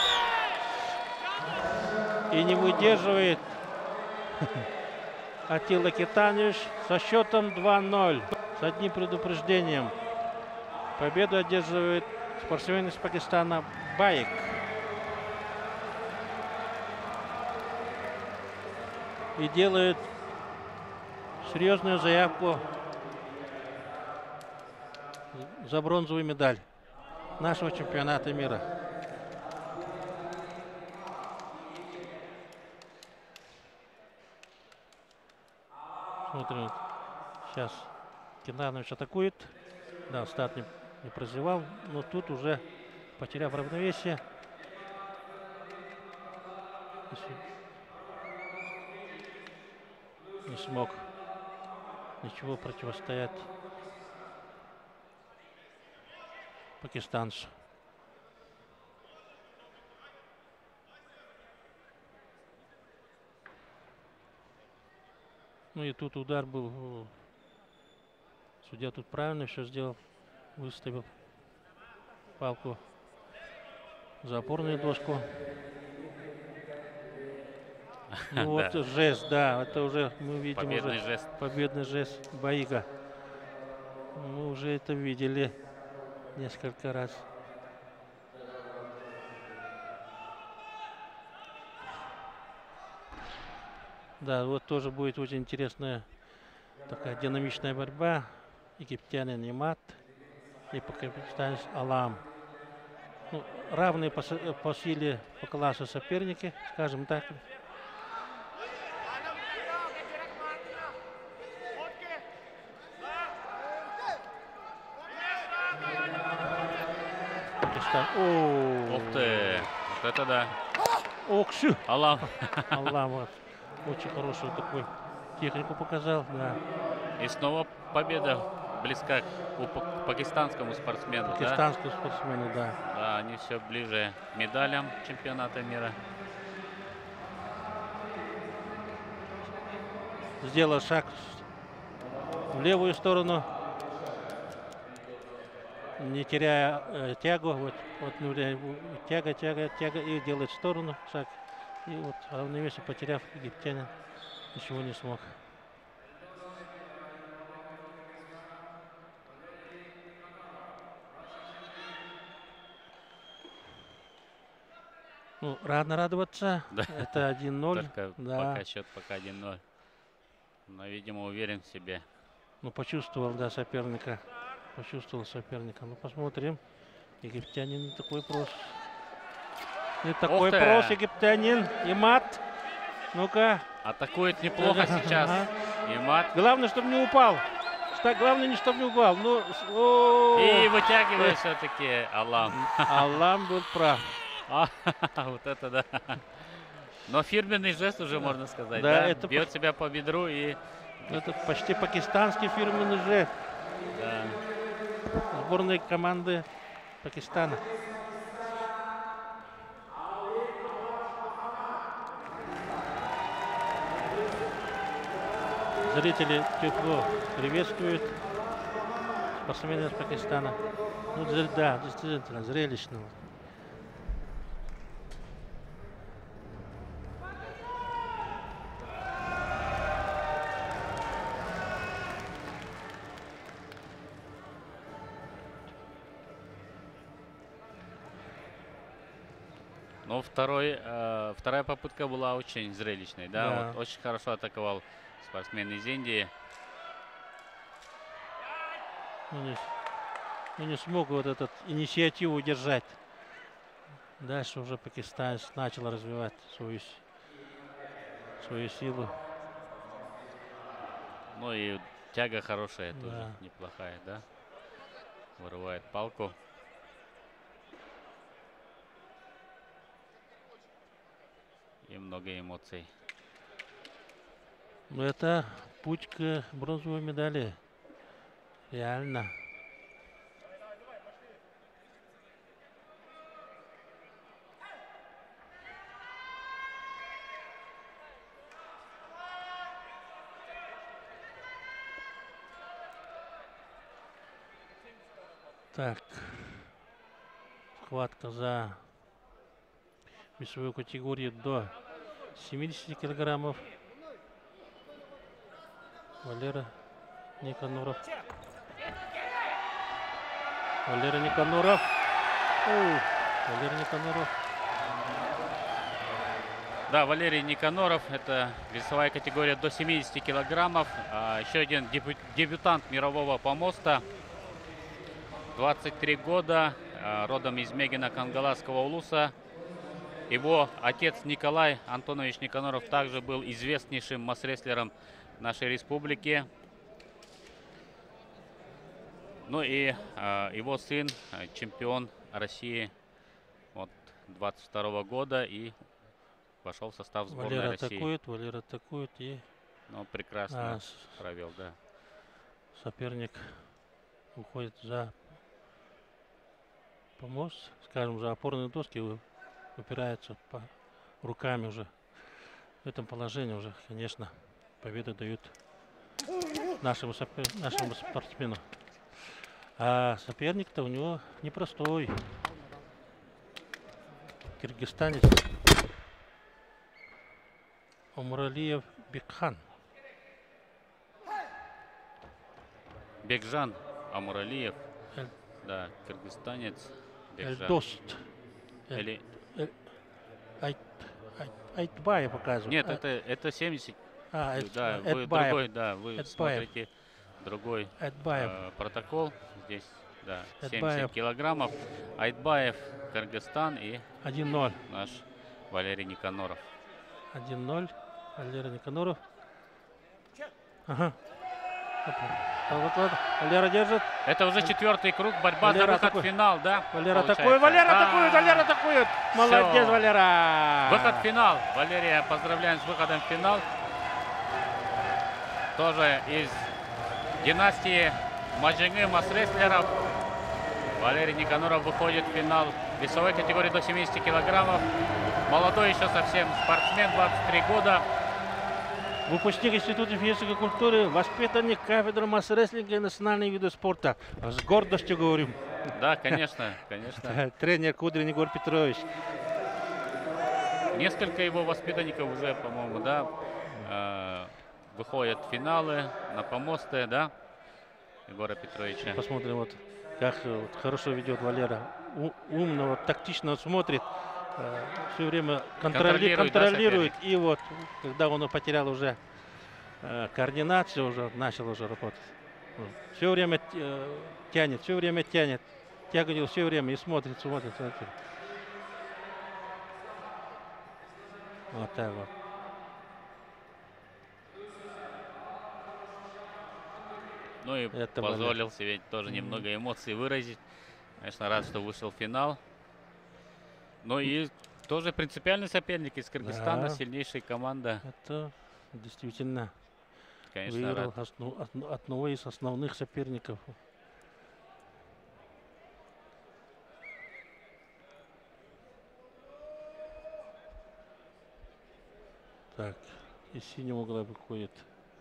И не выдерживает Аттила Китанович со счетом 2-0. С одним предупреждением. Победу одерживает спортсмен из Пакистана Баик. И делает серьезную заявку за бронзовую медаль нашего чемпионата мира. Смотрим. Сейчас Китанович атакует. Да, старт не прозевал, но тут уже, потеряв равновесие, не смог ничего противостоять пакистанцу. Ну и тут удар был. Судья тут правильно все сделал. Выставил палку за опорную доску. Ну вот жест, да, это уже мы видим Победный уже жест. победный жест Баига. Мы уже это видели несколько раз. Да, вот тоже будет очень интересная такая динамичная борьба. Египтянин Немат и пакистанец Алам. Ну, равные по силе, по классу соперники, скажем так. Пакистан. Ух ты! Вот это да! Оксю! Алам. Алам очень хорошую такую технику показал, да. И снова победа близка у пакистанскому спортсмену. Пакистанскому спортсмену, да. Да, они все ближе к медалям чемпионата мира. Сделал шаг в левую сторону, не теряя тягу. Вот тяга и делает в сторону шаг. И вот равновесие потеряв, египтянин ничего не смог. Ну, рано радоваться. Да. Это 1-0. Только Да. пока счет пока 1-0. Но, видимо, уверен в себе. Ну, почувствовал, да, соперника. Почувствовал соперника. Ну, посмотрим. Египтянин не такой прост. И такой ты! брос египтянин. И мат. Ну-ка. Атакует неплохо Ага. сейчас. И мат. Главное, чтобы не упал. Главное, не чтобы не упал. Ну, о, И вытягивает все-таки Алам. Аллам был прав. Вот это да. Но фирменный жест уже можно сказать. Да, Да, это бьет себя по бедру и Это почти пакистанский фирменный жест да. сборной команды Пакистана. Зрители тепло приветствуют спортсменов из Пакистана. Ну, да, действительно, зрелищно. Но вторая попытка была очень зрелищной. Да? Да. Вот очень хорошо атаковал спортсмен из Индии. Ну, не смог вот этот инициативу удержать. Дальше уже пакистанец начал развивать свою силу. Ну и тяга хорошая, Да. тоже неплохая, да? Вырывает палку. И много эмоций. Но это путь к бронзовой медали. Реально. Так. Схватка за весовую категорию до 70 килограммов. Валера Никаноров. Валера Никаноров. Валера Никаноров. Да, Валерий Никаноров. Это весовая категория до 70 килограммов. Еще один дебютант мирового помоста. 23 года. Родом из Мегина Кангаласского улуса. Его отец Николай Антонович Никаноров также был известнейшим масс-рестлером нашей республики. Ну и его сын чемпион России от 22 года и вошел в состав сборной Валера России. Валера атакует и Ну, прекрасно провел, да. соперник уходит за помост, скажем, за опорные доски, упирается руками уже. В этом положении уже, конечно, победу дают нашему спортсмену. А соперник-то у него непростой. Киргизстанец Омуралиев Бекхан. Бекжан Амуралиев. Да, кыргызстанец. Бекжан. Эльдост. Или... Айтбаев показывает. Нет, это 70. Да, Да, вы Айтбаев. другой, да, вы Айтбаев. смотрите другой Айтбаев. протокол. Здесь, да, 70 Айтбаев. килограммов. Айтбаев, Кыргызстан и 1-0. наш Валерий Никаноров. 1-0. Валера Никаноров. Ага. Вот. Валера держит. Это уже четвертый круг, борьба Валера за выход атакует. в финал, да? Валера получается? атакует. Валера Да. атакует. Валера атакует. Молодец, Всё. Валера. Выход в финал. Валерия поздравляем с выходом в финал. Тоже из династии Маджингы масс-рестлеров. Валерий Никаноров выходит в финал весовой категории до 70 килограммов. Молодой еще совсем спортсмен, 23 года. Выпускник Института физической культуры, воспитанник кафедры масс-рестлинга и национальные виды спорта. С гордостью говорим. Да, конечно, конечно. Тренер Кудрин Егор Петрович. Несколько его воспитанников уже, по-моему, да, выходят в финалы на помосты, да, Егора Петровича. Посмотрим, вот как вот хорошо ведет Валера. Умно, вот, тактично смотрит. Все время Контролирует, да, контролирует. И вот, когда он потерял уже координацию, уже начал уже работать. Все время тянет. Тягает все время и смотрит. Вот так вот. Ну и Это позволил себе тоже немного эмоций выразить. Конечно, рад, что вышел в финал. Ну и тоже принципиальный соперник из Кыргызстана, Да. сильнейшая команда. Это действительно Конечно, выиграл рад. одного из основных соперников. Так, из синего угла выходит.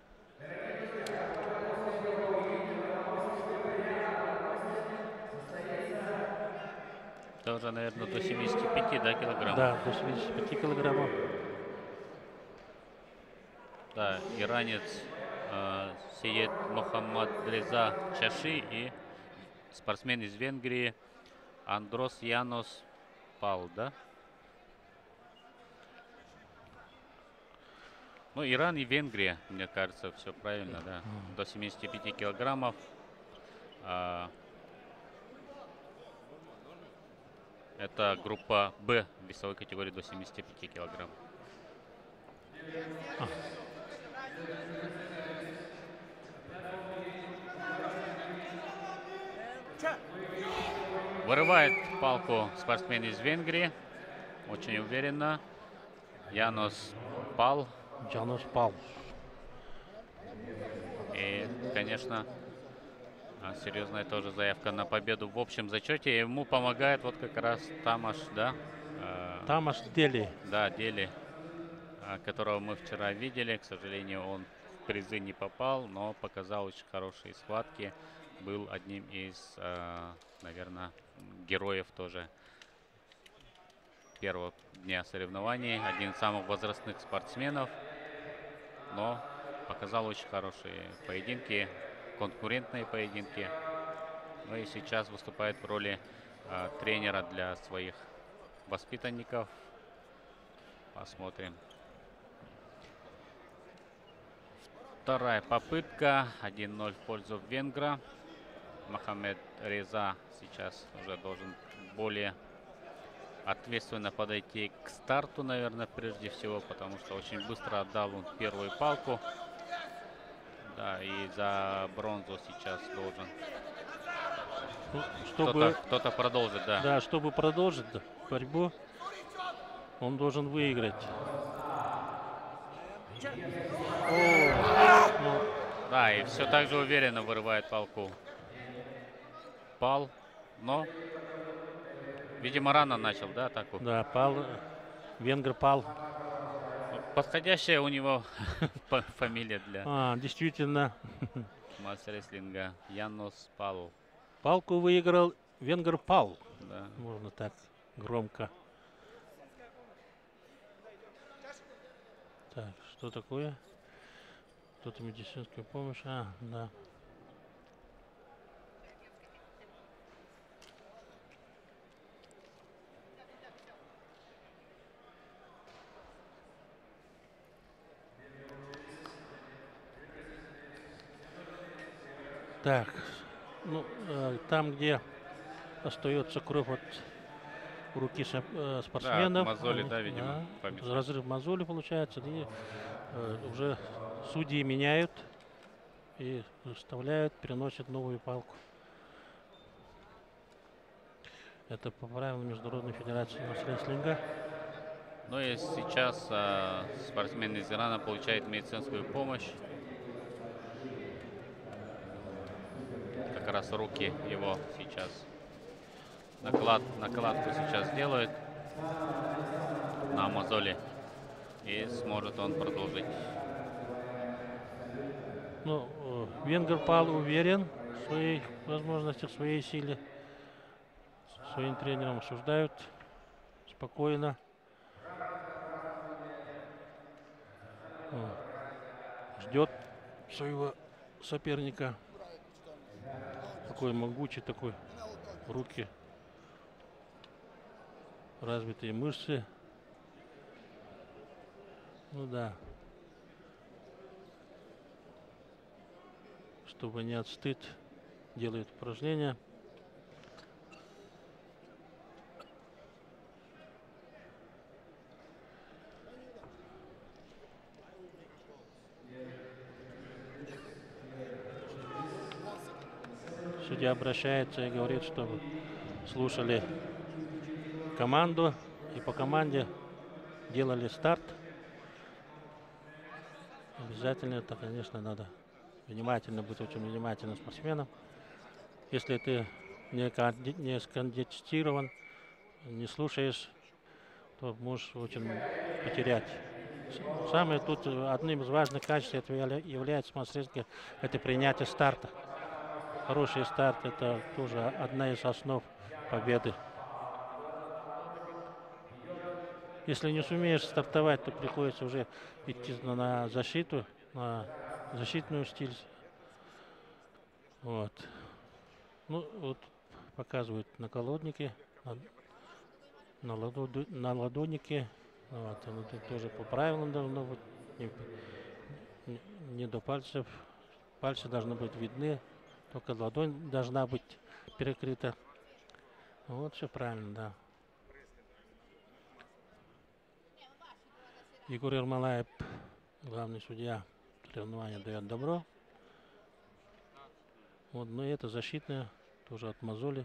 Тоже, наверное, до 75, да, килограмм? Да, до 75 килограммов. Да, иранец Сиет Мохаммадреза Чаши и спортсмен из Венгрии Андрос Янос Пал, да? Ну, Иран и Венгрия, мне кажется, все правильно, да. До 75 килограммов. Это группа Б весовой категории до 75 килограмм. Вырывает палку спортсмен из Венгрии. Очень уверенно. Янос Пал. Джанус Пал. И, конечно, серьезная тоже заявка на победу в общем зачете. Ему помогает вот как раз Тамаш, да? Тамаш Дели. Да, Дели, которого мы вчера видели. К сожалению, он в призы не попал, но показал очень хорошие схватки. Был одним из, наверное, героев тоже первого дня соревнований. Один из самых возрастных спортсменов, но показал очень хорошие поединки, конкурентные поединки. Ну и сейчас выступает в роли тренера для своих воспитанников. Посмотрим. Вторая попытка. 1-0 в пользу венгра. Мохаммед Реза сейчас уже должен более ответственно подойти к старту, наверное, прежде всего, потому что очень быстро отдал он первую палку. Да, и за бронзу сейчас должен Ну, чтобы, кто-то продолжит, да. да, чтобы продолжить борьбу, он должен выиграть. Ну, Да, и все так же уверенно вырывает палку. Пал, но, видимо, рано начал, да, атаку. да, Пал, венгр Пал. Подходящая у него фамилия для Действительно, масс-рестлинга. Янос Пал. палку выиграл венгр Пал. Да. Можно так громко. Так, что такое? Кто-то медицинскую помощь. Да. Так, ну, там, где остается кровь от руки спортсменов. мозоли, да, видимо, помешали. Разрыв мозоли получается. И уже судьи меняют и вставляют, переносят новую палку. Это по правилам Международной Федерации масс-рестлинга. Ну и сейчас спортсмен из Ирана получает медицинскую помощь. Как раз руки его сейчас накладку сейчас делают на мозоли, и сможет он продолжить. Ну, венгер Пал уверен в своих возможностях, в своей силе. Своим тренером осуждают спокойно. Ждет своего соперника. Такой могучий, такой руки, развитые мышцы. Ну да. Чтобы не отстыть, делает упражнения. судья обращается и говорит, чтобы слушали команду и по команде делали старт. Обязательно это, конечно, надо внимательно быть, очень внимательным спортсменом. Если ты не скондицирован, не слушаешь, то можешь очень потерять. Самое тут одним из важных качеств это является посредством это принятие старта. Хороший старт это тоже одна из основ победы. Если не сумеешь стартовать, то приходится уже идти на защиту, на защитную стиль. Вот. Ну, вот показывают наколодники, на ладоннике. Вот, оно тут тоже по правилам должно быть. Не до пальцев. Пальцы должны быть видны. Только ладонь должна быть перекрыта. Вот все правильно, да. Егор Ермолаев, главный судья соревнования, дает добро. Вот, но это защитная, тоже от мозоли.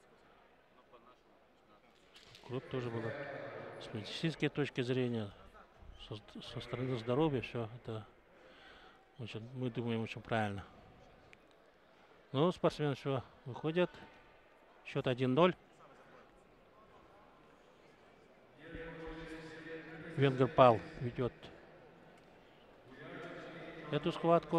Кровь тоже была. С медицинской точки зрения, со стороны здоровья, все это очень, мы думаем, очень правильно. Ну, спортсмены все выходят. Счет 1-0. Венгер Пал ведет эту схватку.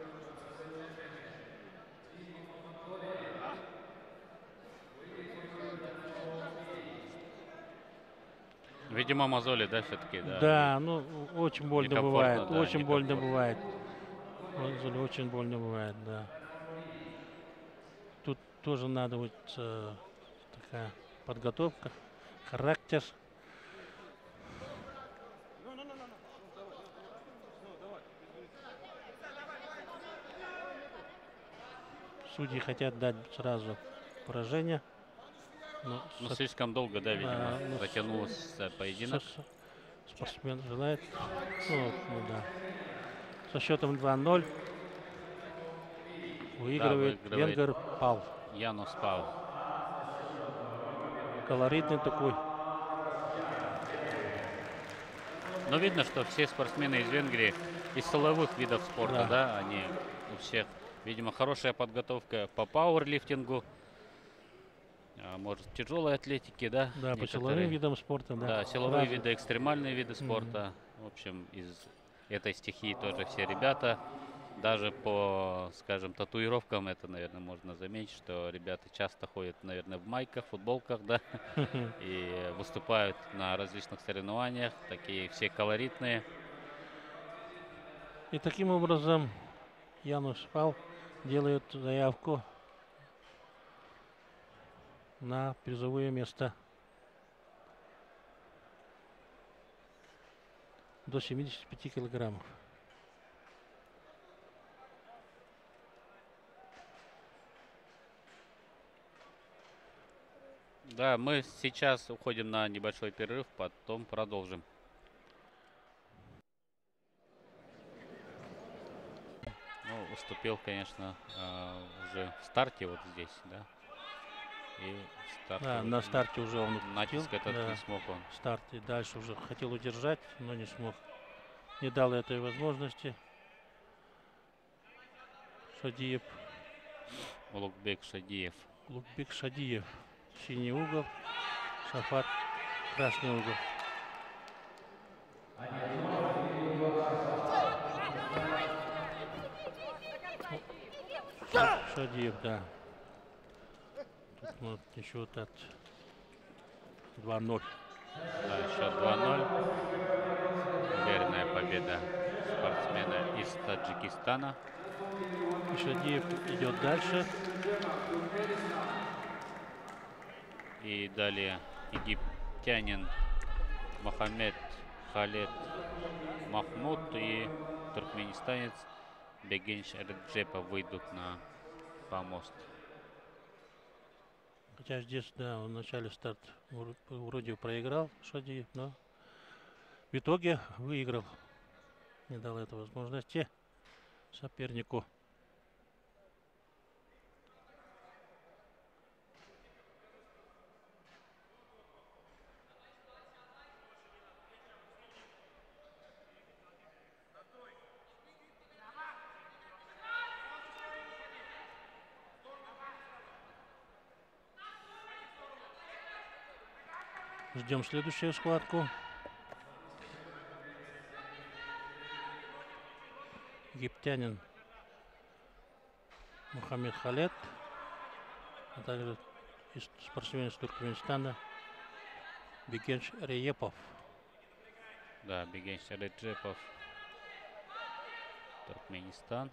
Видимо, мозоли, да, все-таки, да? Да, ну, очень больно некомфортно, бывает. да, Очень больно некомфортно. бывает. Очень больно бывает, да. Тут тоже надо вот такая подготовка, характер. Судьи хотят дать сразу поражение. Но Ну, слишком долго, да, видимо, затянулся поединок. Спортсмен желает. Ну да. Со счетом 2-0 выигрывает Венгер Пал. Янус Пал. Колоритный такой. Но видно, что все спортсмены из Венгрии из силовых видов спорта, да, они у всех, видимо, хорошая подготовка по пауэрлифтингу, может, тяжелой атлетике, да? Да, по силовым видам спорта, да. Да, силовые виды, экстремальные виды спорта. В общем, из этой стихии тоже все ребята. Даже по, скажем, татуировкам это, наверное, можно заметить, что ребята часто ходят, наверное, в майках, футболках, да, и выступают на различных соревнованиях, такие все колоритные. И таким образом Янус Пал делает заявку на призовое место до 75 килограммов. Да, мы сейчас уходим на небольшой перерыв, потом продолжим. Ну, уступил, конечно, уже в старте вот здесь, да. И На старте уже он натиск этот не смог он. Старт и дальше уже хотел удержать, но не смог. Не дал этой возможности. Шадиев. Улугбек Шадиев. Улугбек Шадиев. Синий угол. Шафат. Красный угол. Шадиев, да. Тут вот еще так 2-0. Да, счет 2-0. Уверенная победа спортсмена из Таджикистана. Шадиев идет дальше. И далее египтянин Мохаммед Халед Махмуд и туркменистанец Бегенч Реджепов выйдут на помост. Хотя здесь, да, в начале старт вроде проиграл Шадиев, но в итоге выиграл. Не дал этой возможности сопернику. Ждем следующую схватку. Египтянин Мухаммед Халет, а также спортсмен из Туркменистана Бигенч Реепов. Да, Бигенч Реджепов, Туркменистан.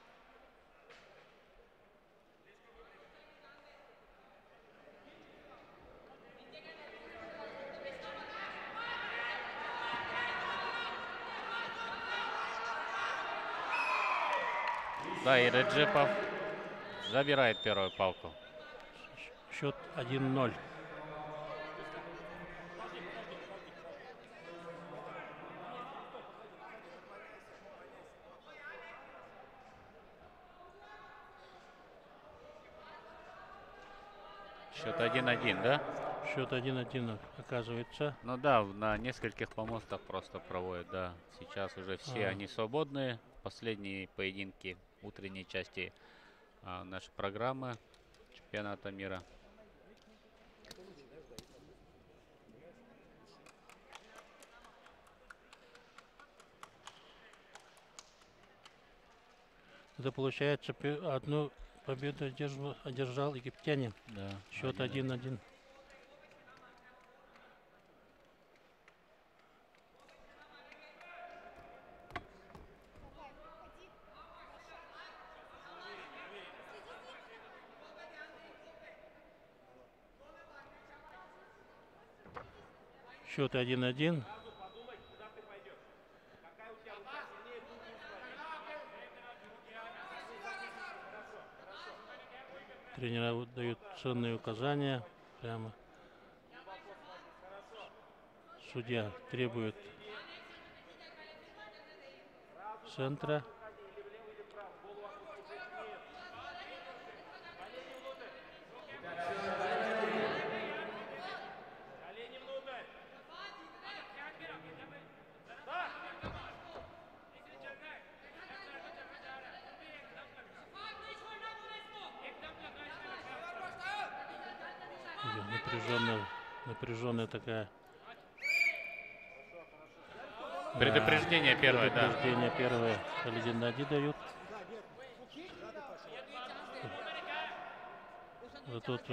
Да, и Реджепов забирает первую палку. Счет 1-0. Счет 1-1, да? Счет 1-1 оказывается. Ну да, на нескольких помостах просто проводят, да. Сейчас уже все они свободны. Последние поединки утренней части нашей программы чемпионата мира. Это получается одну победу одержал египтянин. Да. Счет 1-1. Счет 1-1. Тренера дают ценные указания. Прямо. Судья требует центра. Напряженная такая. Предупреждение первое, да. Предупреждение первое. Халидин Нади дают. Вот тут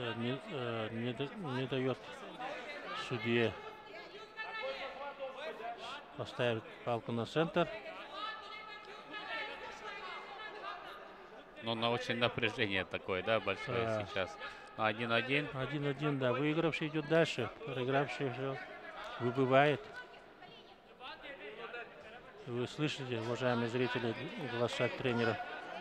не дает судье поставить палку на центр. Ну, на очень напряжение такое, да, большое сейчас. 1-1. 1-1, да. Выигравший идет дальше. Проигравший все выбывает. Вы слышите, уважаемые зрители, голоса тренера.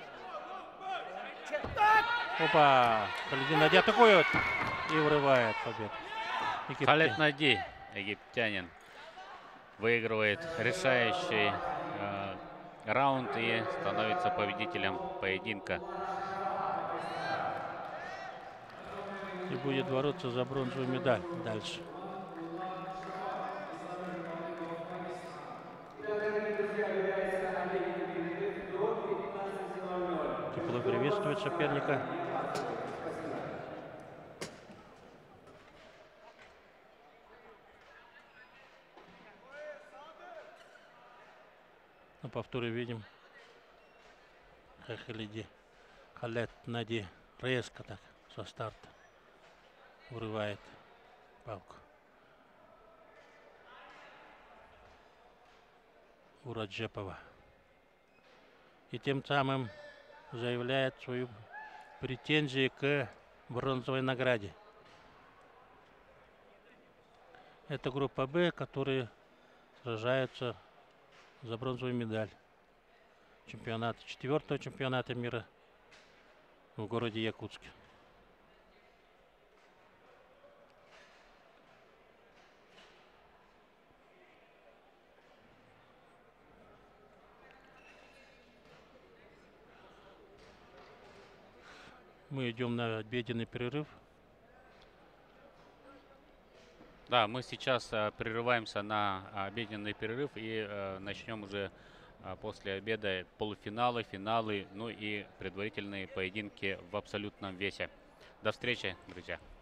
Опа! Халидин Нади атакует и вырывает победу. Халед Нади, египтянин, выигрывает решающий раунд и становится победителем поединка. И будет бороться за бронзовую медаль дальше. Тепло приветствует соперника. На повторе видим, как Халед Нади резко так со старта вырывает палку у Реджепова. И тем самым заявляет свою претензию к бронзовой награде. Это группа Б, которые сражаются за бронзовую медаль чемпионата, 4-го чемпионата мира в городе Якутске. Мы идем на обеденный перерыв. Да, мы сейчас прерываемся на обеденный перерыв и начнем уже после обеда полуфиналы, финалы, ну и предварительные поединки в абсолютном весе. До встречи, друзья.